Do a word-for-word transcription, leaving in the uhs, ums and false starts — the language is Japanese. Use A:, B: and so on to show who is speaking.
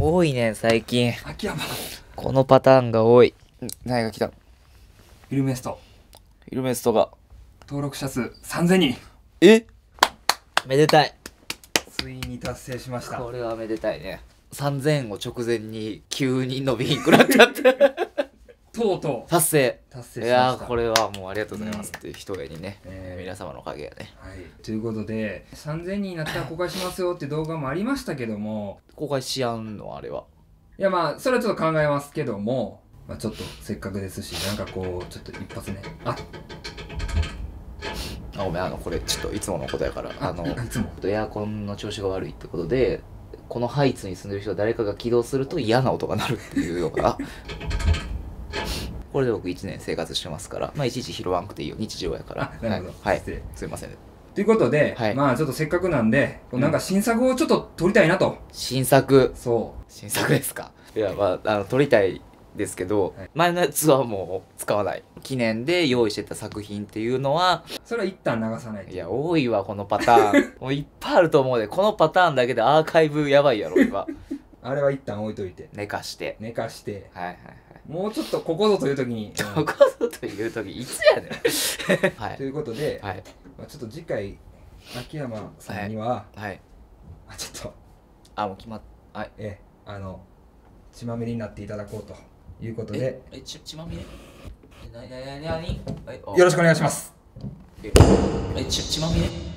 A: 多いねん最近。
B: 秋山
A: このパターンが多い。何が来たの？
B: フィルメスト
A: フィルメストが
B: 登録者数さんぜんにん、
A: えめでたい。
B: ついに達成しました。
A: これはめでたいね。さんぜんを直前に急に伸びひんくなっちゃって
B: とうとう
A: 達成。
B: 達成しました。
A: いやーこれはもうありがとうございますっていう一重にね、
B: うんえー
A: 皆様のおかげやね。
B: はい、ということでさんぜんにんになったら公開しますよって動画もありましたけども、
A: 公開しやんのあれは。
B: いやまあそれはちょっと考えますけども、まあ、ちょっとせっかくですし、なんかこうちょっと一発ね、あ
A: あごめん、あのこれちょっといつものことやから、あの
B: いつも
A: エアコンの調子が悪いってことで、このハイツに住んでる人が誰かが起動すると嫌な音が鳴るっていうのがこれで僕いちねん生活してますから、まあいちいち拾わんくていいよ、日常やから。
B: あなるほど、
A: はい、
B: 失礼
A: すいません。
B: ということで、
A: はい
B: まあちょっとせっかくなんで、なんか新作をちょっと撮りたいなと。
A: 新作
B: そ
A: 新作ですか？いやまああの撮りたいですけど、
B: はい
A: 前のやつはもう使わない。記念で用意してた作品っていうのは、
B: うそれは一旦流さないと。
A: いや多いわこのパターンもういっぱいあると思うで、このパターンだけでアーカイブやばいやろ今
B: あれは一旦置いといて
A: 寝かして、
B: 寝かして、
A: はいはいはい、
B: もうちょっとここぞという時に、うん
A: ここぞという時いつやねんはい
B: ということで、
A: はい
B: まあ、ちょっと次回秋山さんには、
A: はい、
B: まあ、ちょっと
A: あもう決まっはい
B: えあの血まみれになっていただこうということで、
A: えち血まみれえななななに、
B: よろしくお願いします。
A: ええち血まみれ